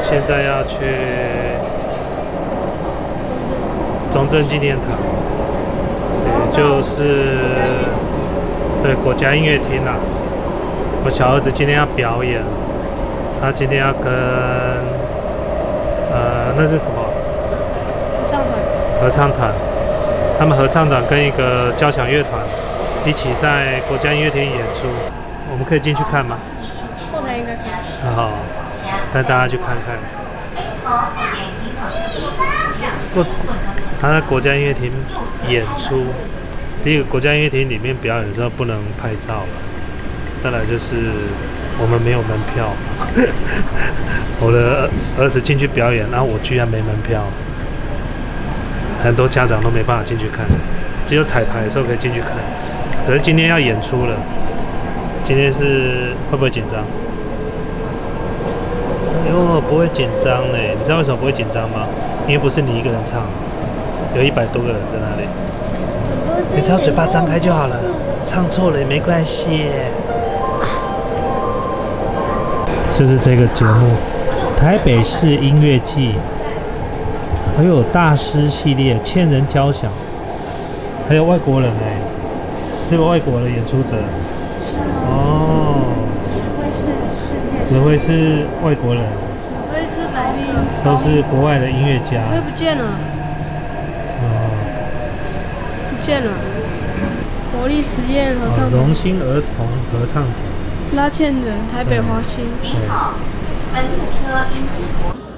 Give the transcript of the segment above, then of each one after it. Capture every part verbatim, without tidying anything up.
现在要去中正纪念堂，也就是对国家音乐厅啦。我小儿子今天要表演，他今天要跟呃那是什么？ 合唱团。 合唱团，他们合唱团跟一个交响乐团一起在国家音乐厅演出，我们可以进去看吗？ 后台应该可以。 好，带大家去看看。国，他在国家音乐厅演出。第一个，国家音乐厅里面表演的时候不能拍照了。再来就是我们没有门票，我的儿子进去表演，然后我居然没门票。很多家长都没办法进去看，只有彩排的时候可以进去看。可是今天要演出了，今天是会不会紧张？哎呦，不会紧张呢。你知道为什么不会紧张吗？因为不是你一个人唱，有一百多个人在那里。你只要嘴巴张开就好了，唱错了也没关系。就是这个节目，台北市音乐季。还有大师系列、千人交响，还有外国人哎、欸，是个外国的演出者。哦， 指挥是世界， 指挥是外国人， 指挥是哪位？ 都是国外的音乐家。 指挥不见了， 哦， 不见了。国立实验合唱团、 荣兴儿童合唱团、 拉纤人、台北华星。 您好，本列车因经过。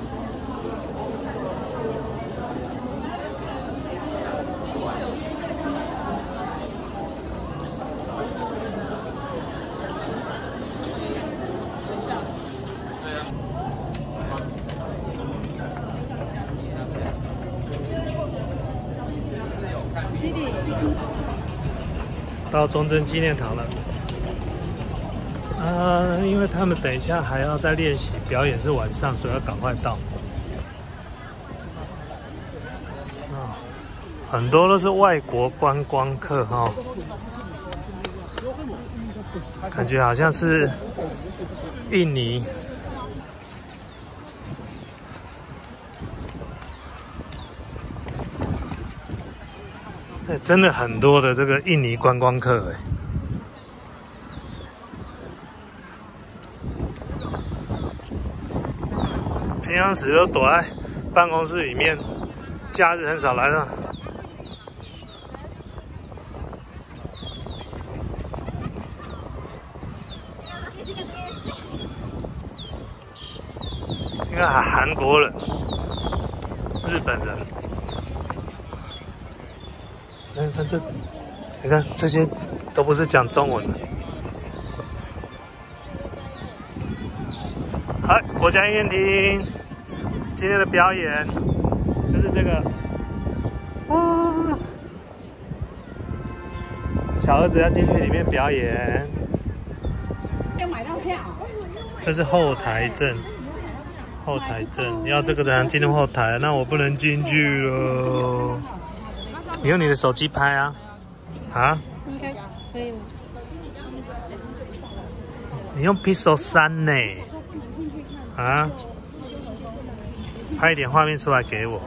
到中正纪念堂了。呃，因为他们等一下还要再练习，表演是晚上，所以要赶快到。哦，很多都是外国观光客哈、哦，感觉好像是印尼。真的很多的这个印尼观光客哎，平常时都躲在办公室里面，假日很少来了。你看韩国人、日本人。你看这，你看这些都不是讲中文的。好，国家音乐厅今天的表演就是这个。哇！小儿子要进去里面表演。 要买到票。 这是后台证，后台证要这个才能进入后台，那我不能进去了。你用你的手机拍啊？啊？ 应该可以。 你用 Pixel 三呢？啊？拍一点画面出来给我。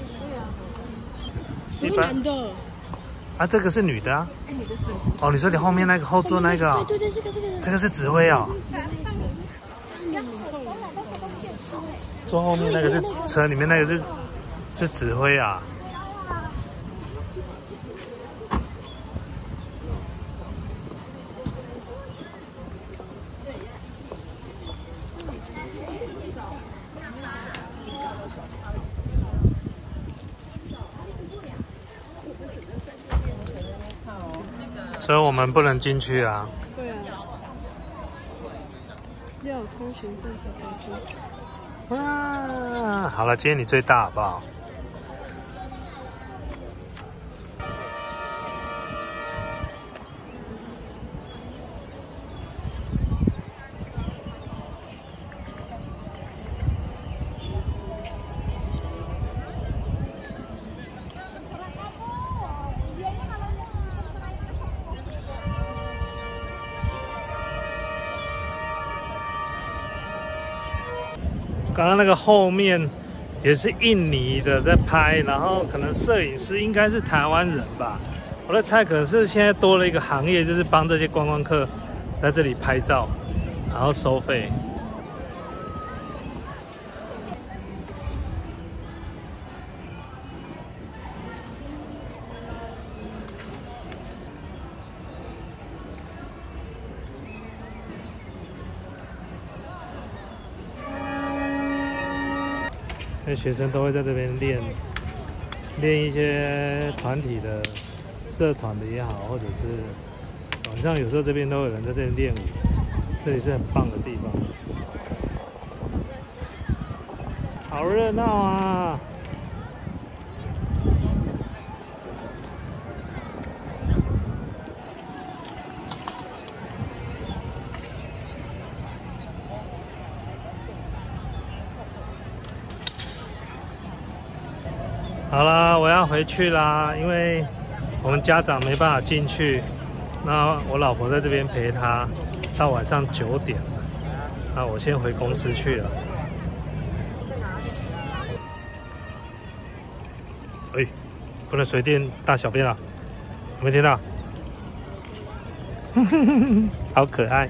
是男的。 啊，这个是女的啊。哦，你说你后面那个后座那个、哦？ 对对对，这个这个。 这个是指挥哦。坐后面那个是车里面那个是是指挥啊。所以我们不能进去啊。 对啊，要有通行证才可以进。 哇，好了，今天你最大好不好？ 刚刚那个后面也是印尼的在拍，然后可能摄影师应该是台湾人吧。我在猜，可能是现在多了一个行业，就是帮这些观光客在这里拍照，然后收费。那学生都会在这边练练一些团体的社团的也好，或者是晚上有时候这边都有人在这边练舞，这里是很棒的地方，好热闹啊！好啦，我要回去啦，因为我们家长没办法进去，那我老婆在这边陪他到晚上九点，那我先回公司去了。哎，不能随便大小便啊！有没有听到？好可爱。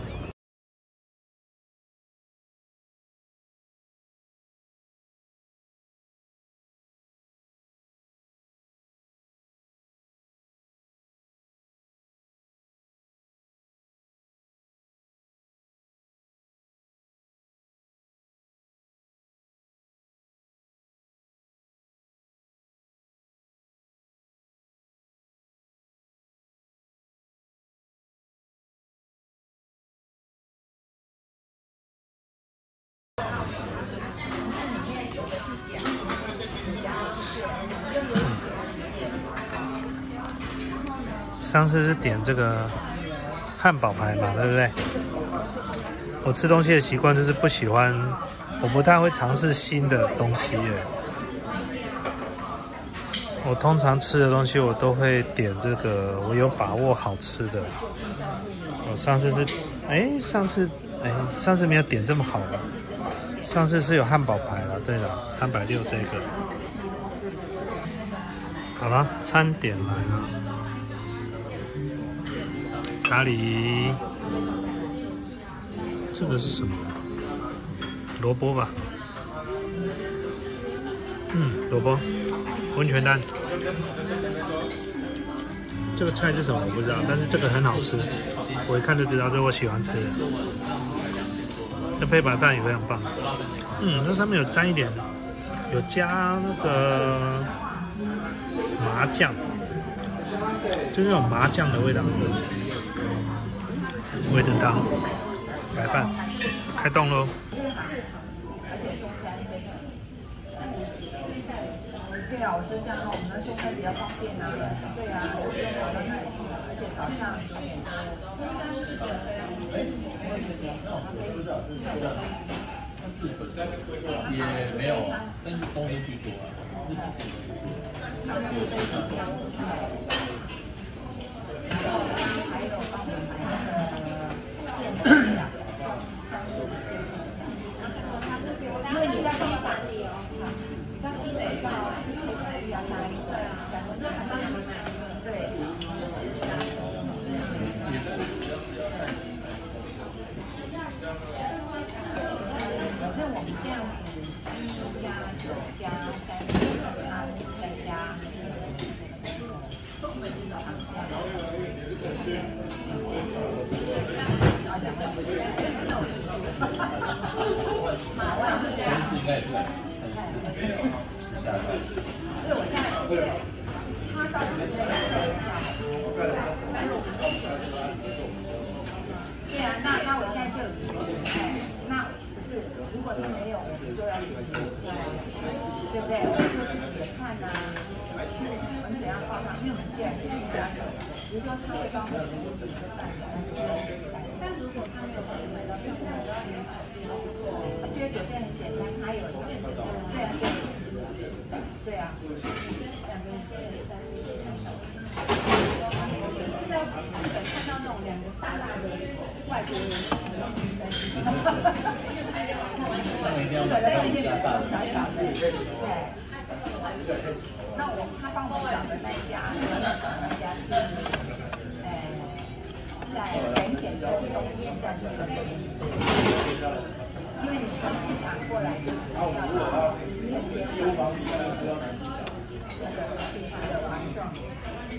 上次是点这个汉堡排嘛，对不对？我吃东西的习惯就是不喜欢，我不太会尝试新的东西耶。我通常吃的东西我都会点这个我有把握好吃的。我上次是，哎，上次哎，上次没有点这么好吧？上次是有汉堡排了，对了，三百六这个。好了，餐点来了。咖喱，这个是什么？萝卜吧。嗯，萝卜，温泉蛋。这个菜是什么我不知道，但是这个很好吃，我一看就知道这是我喜欢吃的。这配白饭也非常棒。嗯，这上面有沾一点，有加那个麻酱，就是那种麻酱的味道。味噌汤、白饭，开动喽！ 对啊，我就这样，我们的收费比较方便啊。对啊，而且早上九点多。 也没有，但是冬天居多啊。 因为你在机场里哦，你到机场上是可以参与啊，对，对。反正我们这样子，七加九加三加再加，马上就这样。 应该也是下班。 对，我现在对，他到底在对啊，那那我现在就已经哎，那不是，如果他没有，我们就要自己对不对？我们就自己看呐、啊，是我们怎样放上？因为我们既然是居家者，比如说他会帮我们食物准备饭，但如果他没有准备到，就我们就要连酒店都做。因为酒店很简单，它有对啊对啊。两个人这里但是非常少。在日本看到那种两个大大的外国人， 那一定要这个人今天加大小小的，对。那我他帮我找的那一家，那家是，呃，在北点的东边站那个边，因为你从市场过来就是要到很接近。